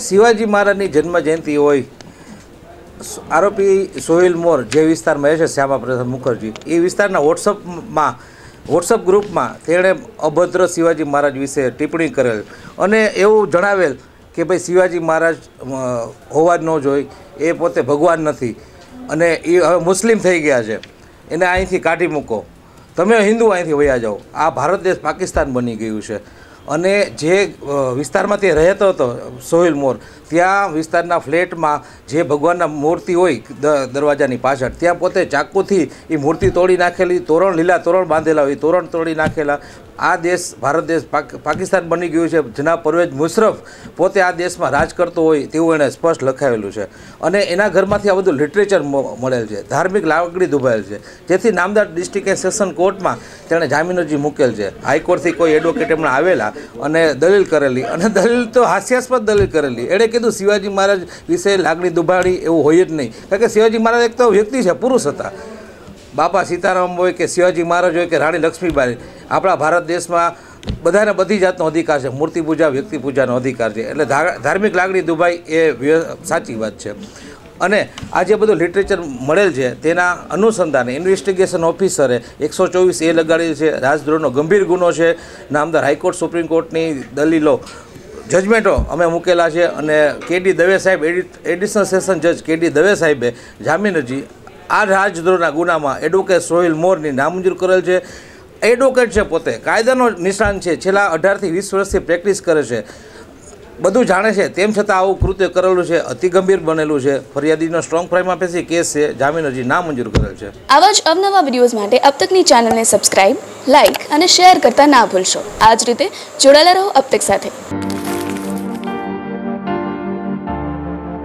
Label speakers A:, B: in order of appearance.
A: શિવાજી મહારાજની જન્મ જયંતિ હોય, આરોપી સોહિલ મોર જે વિસ્તારમાં રહે છે શ્યામા પ્રસાદ મુખર્જી, એ વિસ્તારના વોટ્સઅપ ગ્રુપમાં તેણે અભદ્ર શિવાજી મહારાજ વિશે ટિપ્પણી કરેલ અને એવું જણાવેલ કે ભાઈ શિવાજી મહારાજ હોવા જ ન જોઈએ, એ પોતે ભગવાન નથી અને એ હવે મુસ્લિમ થઈ ગયા છે, એને અહીંથી કાઢી મૂકો, તમે હિન્દુ અહીંથી વયા જાઓ. આ ભારત દેશ પાકિસ્તાન બની ગયું છે. અને જે વિસ્તારમાં તે રહેતો હતો સોહિલ મોર, ત્યાં વિસ્તારના ફ્લેટમાં જે ભગવાનના મૂર્તિ હોય દરવાજાની પાછળ, ત્યાં પોતે ચાકુથી એ મૂર્તિ તોડી નાખેલી, તોરણ લીલા તોરણ બાંધેલા હોય, તોરણ તોડી નાખેલા. આ દેશ ભારત દેશ પાકિસ્તાન બની ગયું છે. જનાબ પરવેઝ મુશરફ પોતે આ દેશમાં રાજ કરતો હોય તેવું એણે સ્પષ્ટ લખાવેલું છે. અને એના ઘરમાંથી આ બધું લિટરેચર મળેલ છે, ધાર્મિક લાગણી દુભાયેલ છે, જેથી નામદાર ડિસ્ટ્રિક્ટ એન્ડ સેશન કોર્ટમાં તેણે જામીન અરજી મૂકેલ છે. હાઈકોર્ટથી કોઈ એડવોકેટ એમણે આવેલા અને દલીલ કરેલી, અને દલીલ તો હાસ્યાસ્પદ દલીલ કરેલી. એણે કીધું શિવાજી મહારાજ વિશે લાગણી દુભાડી એવું હોય જ નહીં, કારણ કે શિવાજી મહારાજ એક તો વ્યક્તિ છે, પુરુષ હતા. બાપા સીતારામ હોય કે શિવાજી મહારાજ હોય કે રાણી લક્ષ્મીબાઈ, આપણા ભારત દેશમાં બધાને બધી જાતનો અધિકાર છે. મૂર્તિ પૂજા, વ્યક્તિ પૂજાનો અધિકાર છે. એટલે ધાર્મિક લાગણી દુભાઈ એ સાચી વાત છે. અને આ જે બધું લિટરેચર મળેલ છે તેના અનુસંધાને ઇન્વેસ્ટિગેશન ઓફિસરે 124 એ લગાડેલી છે. રાજદ્રોહનો ગંભીર ગુનો છે. નામદાર હાઈકોર્ટ, સુપ્રીમ કોર્ટની દલીલો, જજમેન્ટો અમે મૂકેલા છે. અને કેડી દવે સાહેબ, એડિશનલ સેશન જજ કેડી દવે સાહેબે જામીન અરજી આ રાજદ્રોહના ગુનામાં એડવોકેટ સોહિલ મોરની નામંજૂર કરેલ છે. એડવોકેટ છે, પોતે કાયદાનો નિષ્ણાંત છે, છેલ્લા 18 થી 20 વર્ષથી પ્રેક્ટિસ કરે છે, બધું જાણે છે, તેમ છતાં આવું કૃત્ય કરેલું છે, અતિ ગંભીર બનેલું છે. ફરિયાદીનો સ્ટ્રોંગ પ્રાઇમા ફેસી કેસ છે, જામીન અરજી નામંજૂર કરેલ છે.
B: આવા જ અવનવા વિડીયોઝ માટે અબ તકની ચેનલને સબસ્ક્રાઇબ, લાઇક અને શેર કરતા ના ભૂલશો. આ જ રીતે જોડાયેલા રહો અબ તક સાથે.